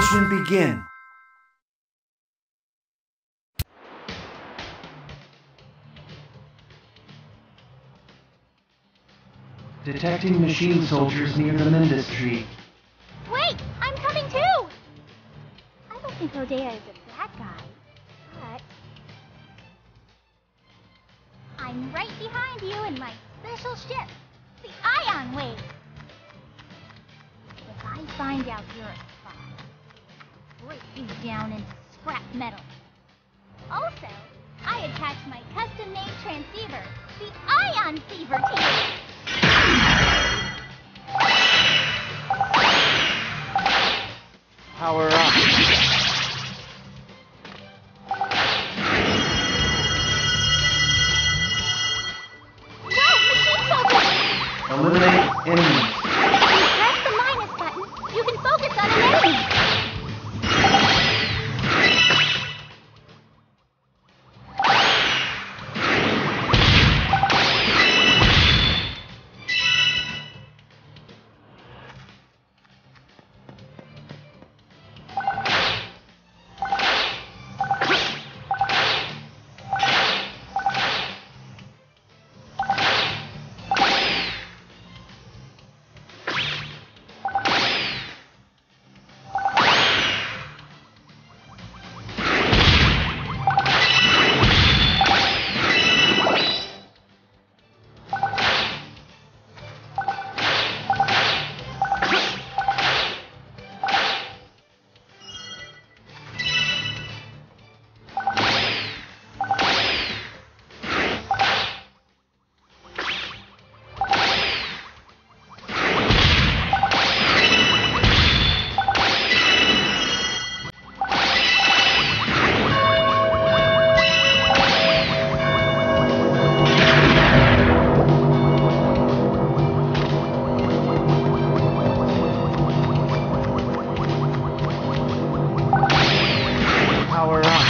Mission begin. Detecting machine soldiers near the Mendes tree. Wait! I'm coming too! I don't think Rodea is a bad guy, but... I'm right behind you in my special ship, the Ion Wave. If I find out you're a spy, break you down into scrap metal. Also, I attach my custom-made transceiver, the Ion Ceiver, to you. Power up. Whoa, machine soldiers! Eliminate enemies. If you press the minus button, you can focus on an enemy. Power up.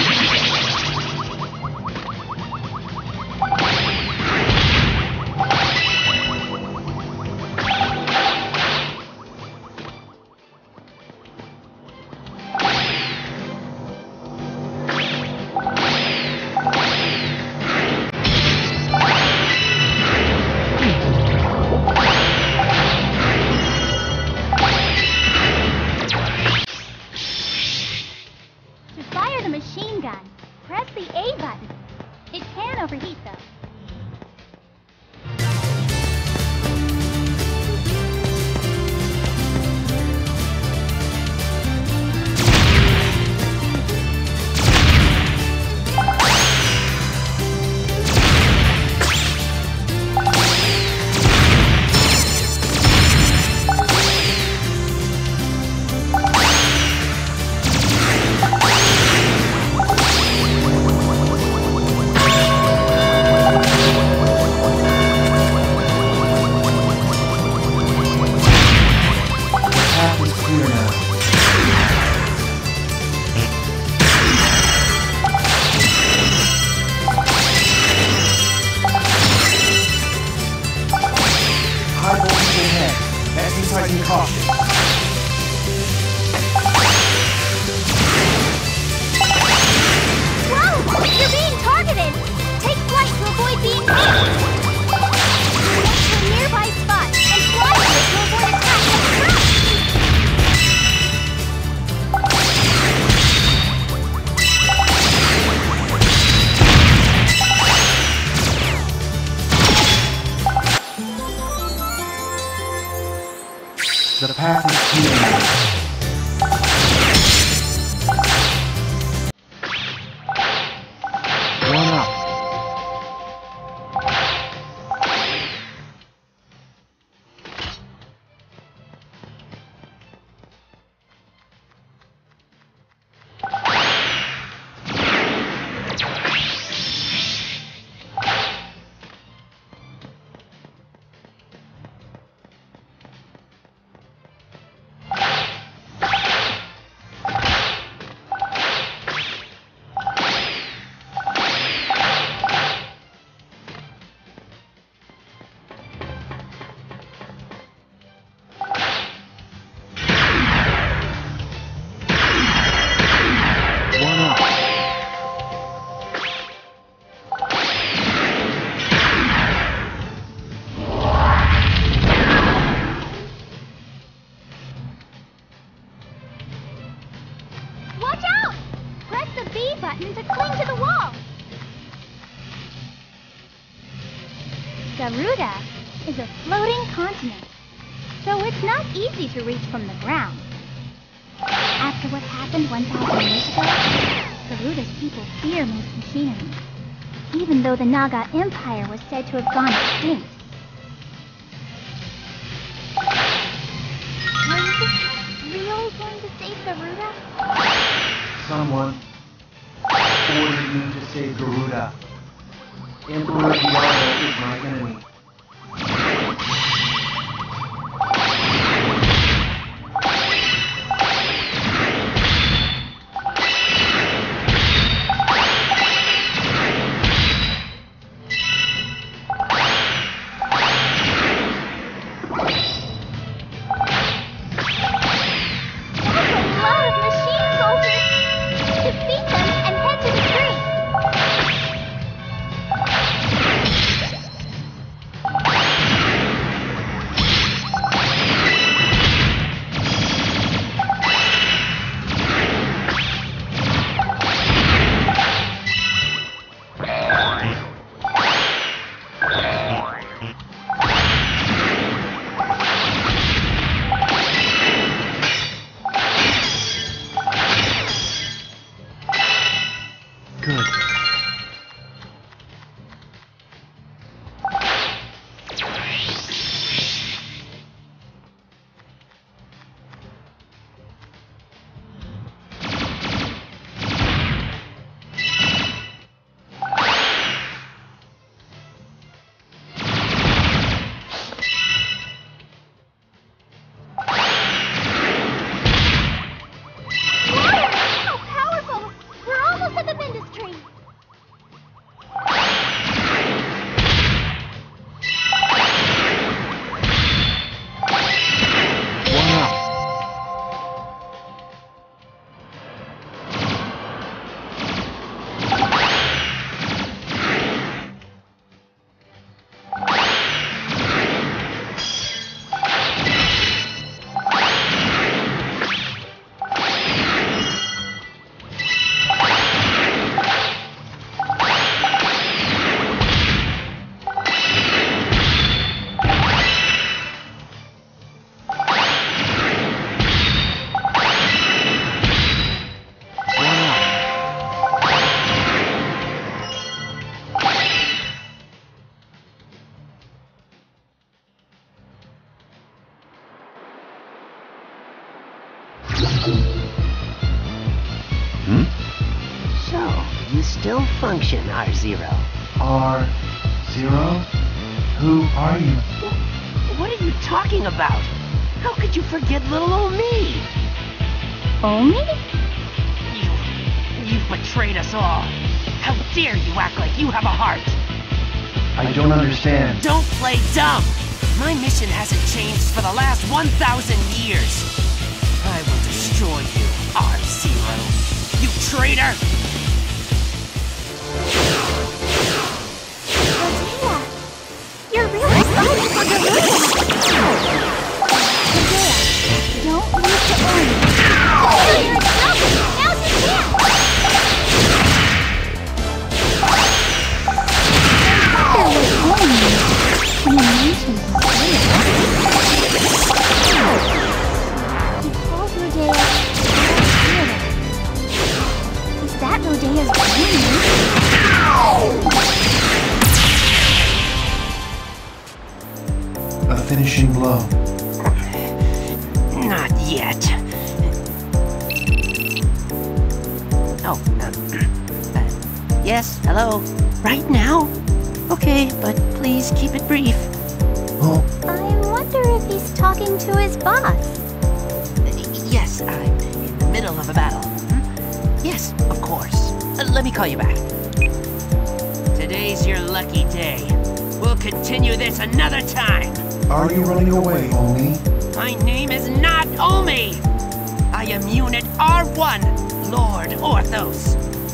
To fire the machine gun, press the A button. It can overheat, though. Path is clear now. High voltage ahead. Exercising caution. Whoa! You're being targeted! Take flight to avoid being hit! Get to a nearby spot and fly to it to avoid attack and trap! The path is clear now. One up. Garuda is a floating continent, so it's not easy to reach from the ground. After what happened 1,000 years ago, Garuda's people fear most machinery, even though the Naga Empire was said to have gone extinct. Are you really going to save Garuda? Someone ordered me to save Garuda. Emperor Diallo is my enemy. So, you still function, R-Zero. R-Zero? Who are you? What are you talking about? How could you forget little old me? Omi? You've betrayed us all. How dare you act like you have a heart? I don't understand. Don't play dumb! My mission hasn't changed for the last 1,000 years. I will destroy you, R-Zero. You traitor! Gogeta! You're really fighting for Garuda! Gogeta, don't lose to Omi. You're in trouble! Now's your chance! There was Omi when you mentioned He called Rodea Is that Rodea's A finishing blow. Not yet. Oh, yes, hello. Right now? Okay, but please keep it brief. Oh, I wonder if he's talking to his boss. Yes, I'm in the middle of a battle. Yes, of course. Let me call you back. Today's your lucky day. We'll continue this another time. are you running away, Omi? My name is not Omi. I am Unit R1, Lord Orthos.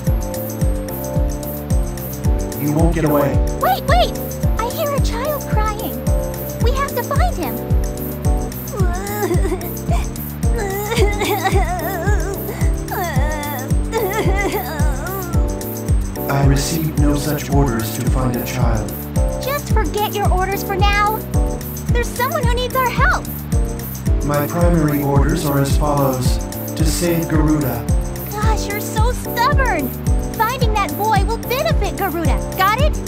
You won't get away. Wait! I hear a child crying. We have to find him. I received no such orders to find a child. Just just forget your orders for now? There's someone who needs our help. My primary orders are as follows. To save Garuda. Gosh, you're so stubborn. Finding that boy will benefit Garuda. Got it?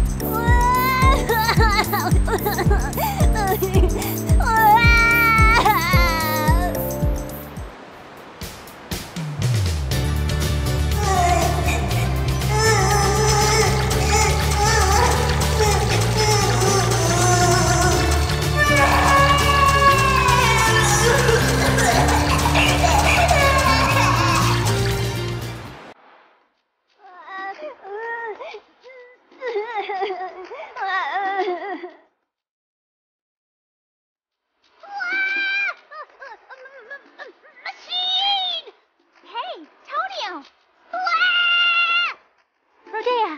Machine! Hey, Tonio! Rodea!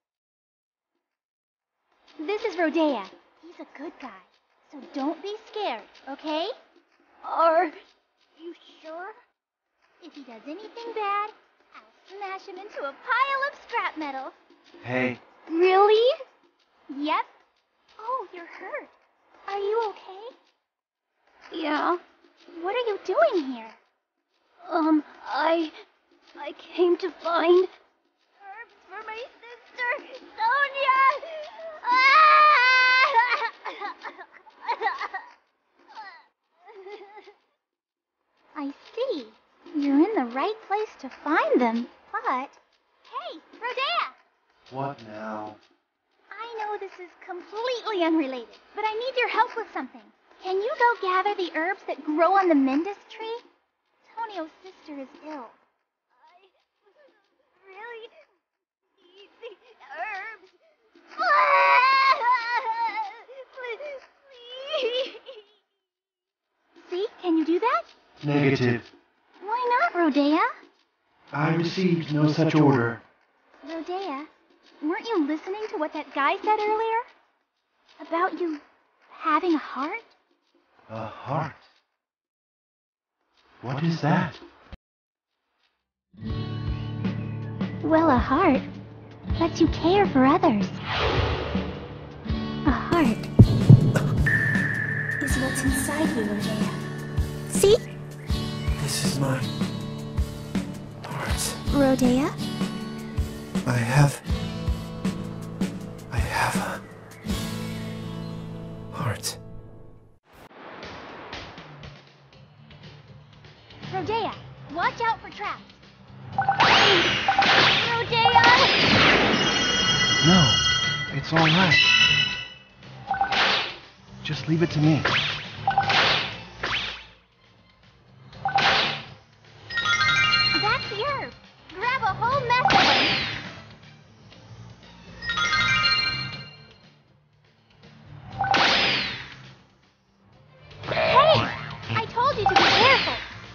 This is Rodea. He's a good guy, so don't be scared, okay? Are you sure? If he does anything bad, I'll smash him into a pile of scrap metal. Hey, Really? Yep. Oh, you're hurt. Are you okay? Yeah. What are you doing here? I came to find herbs for my sister, Sonia! I see. You're in the right place to find them, but... Hey, Rodea! what now? I know this is completely unrelated, but I need your help with something. Can you go gather the herbs that grow on the Mendus tree? Tonio's sister is ill. I really need the herbs. Please. See, can you do that? Negative. Why not, Rodea? I received no such order. Rodea, weren't you listening to what that guy said earlier? About you having a heart? A heart? What is that? Well, a heart lets you care for others. A heart is what's inside you, Rodea. See? This is my heart. Rodea? I have a heart. Rodea, watch out for traps. Rodea! No, it's all right. Just leave it to me. That's the herb. Grab a whole mess of them. Hey! I told you to be careful.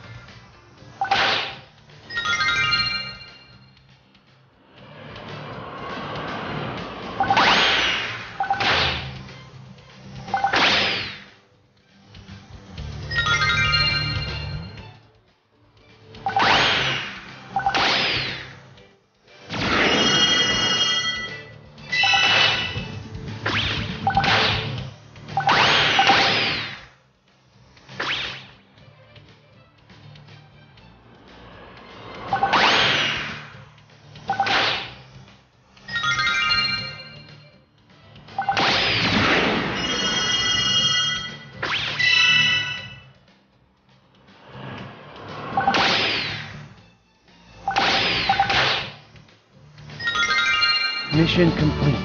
Mission complete.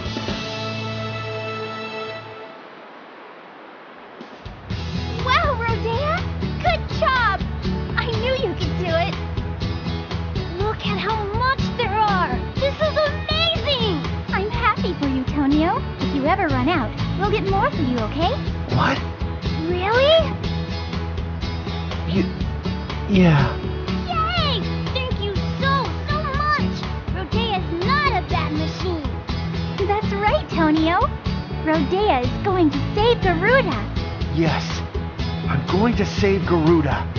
Wow, Rodea! Good job! I knew you could do it. Look at how much there are. This is amazing! I'm happy for you, Tonio. If you ever run out, we'll get more for you, okay? What? Really? Yeah. Yay! Thank you so much! Rodea's not a bad machine. That's right, Tonio. Rodea is going to save Garuda. Yes. I'm going to save Garuda.